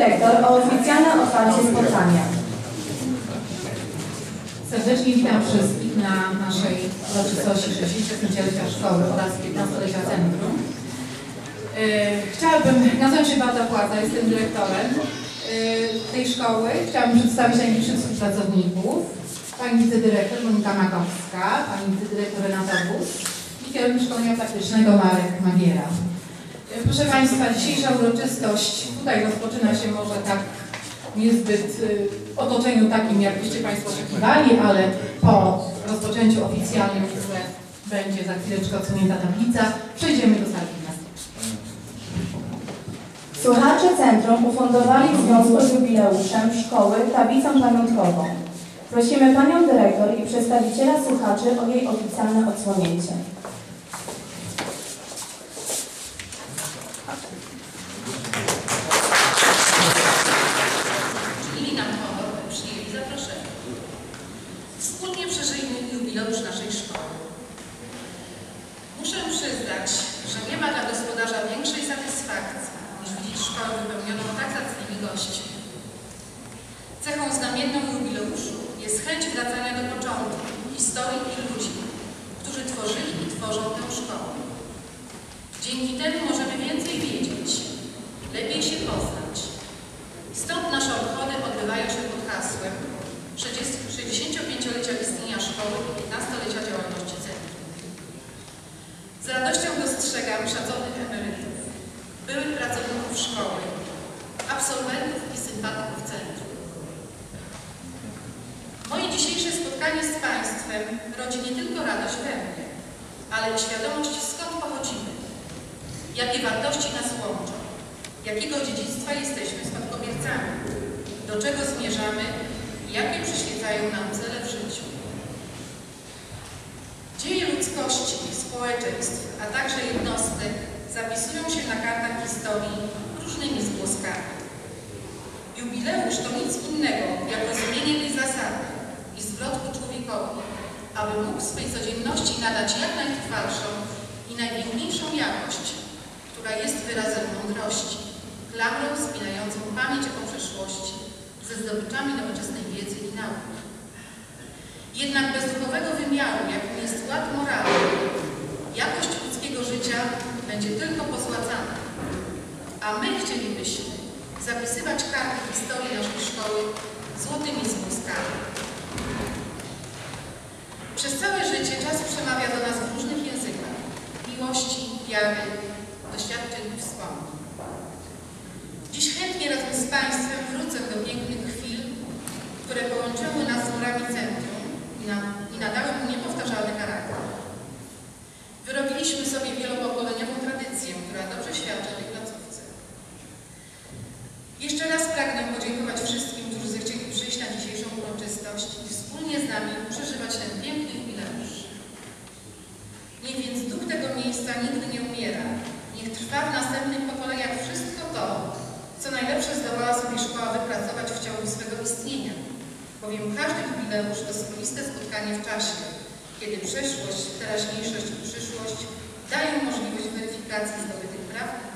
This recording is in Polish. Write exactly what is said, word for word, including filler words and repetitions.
dyrektor o oficjalne otwarcie spotkania. Serdecznie witam wszystkich na naszej uroczystości sześćdziesięciolecia szkoły oraz piętnastolecia centrum. Chciałabym, nazywam się Beata Płaza, jestem dyrektorem tej szkoły. Chciałabym przedstawić najbliższych współpracowników. Pani wicedyrektor Monika Makowska, pani wicedyrektor Renata Bus i kierownik szkolenia praktycznego Marek Magiera. Proszę Państwa, dzisiejsza uroczystość tutaj rozpoczyna się może tak niezbyt w otoczeniu takim, jakbyście Państwo oczekiwali, ale po rozpoczęciu oficjalnym, które będzie za chwileczkę odsunięta tablica, przejdziemy do sali gimnastycznej. Słuchacze centrum ufundowali w związku z jubileuszem szkoły tablicą pamiątkową. Prosimy panią dyrektor i przedstawiciela słuchaczy o jej oficjalne odsłonięcie. Czynili nam honor, przyjęli zaproszenie. Wspólnie przeżyjmy jubileusz naszej szkoły. Muszę przyznać, że nie ma dla gospodarza większej satysfakcji, niż widzieć szkołę wypełnioną tak zacnymi gośćmi. Cechą znamienną jubileuszu jest chęć wracania do początku, historii i ludzi, którzy tworzyli i tworzą tę szkołę. Dzięki temu możemy więcej wiedzieć, lepiej się poznać. Stąd nasze obchody odbywają się pod hasłem sześćdziesięciopięciolecia istnienia szkoły i piętnastolecia działalności centrum. Z radością dostrzegam szacownych emerytów, byłych pracowników szkoły, absolwentów i sympatyków centrum. Moje dzisiejsze spotkanie z Państwem rodzi nie tylko radość we mnie, ale i świadomość, skąd pochodzimy, jakie wartości nas łączą, jakiego dziedzictwa jesteśmy spadkobiercami, do czego zmierzamy i jakie przyświecają nam cele w życiu. Dzieje ludzkości, społeczeństw, a także jednostek zapisują się na kartach historii różnymi zgłoskami. Jubileusz to nic innego jak rozumienie tej zasady i zwrot ku człowiekowi, aby mógł swej codzienności nadać jak najtrwalszą i najpiękniejszą jakość, która jest wyrazem mądrości, klamrą spinającą pamięć o przeszłości ze zdobyczami nowoczesnej wiedzy i nauki. Jednak bez duchowego wymiaru, jakim jest ład moralny, jakość ludzkiego życia będzie tylko pozłacana, a my chcielibyśmy zapisywać karty historii naszej szkoły złotymi zgłoskami. Przez całe życie czas przemawia do nas w różnych językach miłości, wiary, doświadczeń i wspomnień. Dziś chętnie razem z Państwem wrócę do pięknych chwil, które połączyły nas z murami centrum i, na, i nadały mu niepowtarzalny charakter. Wyrobiliśmy sobie wielopokoleniową tradycję, która dobrze świadczy o tej placówce. Jeszcze raz pragnę podziękować wszystkim, którzy zechcieli przyjść na dzisiejszą uroczystość i wspólnie z nami przeżywać ten piękny jubileusz. Niech więc duch tego miejsca nigdy nie umiera. Niech trwa w następnych pokoleniach wszystko to, co najlepsze zdołała sobie szkoła wypracować w ciągu swego istnienia. Bowiem każdy jubileusz to swoiste spotkanie w czasie, kiedy przeszłość, teraźniejszość i przyszłość dają możliwość weryfikacji zdobytych praw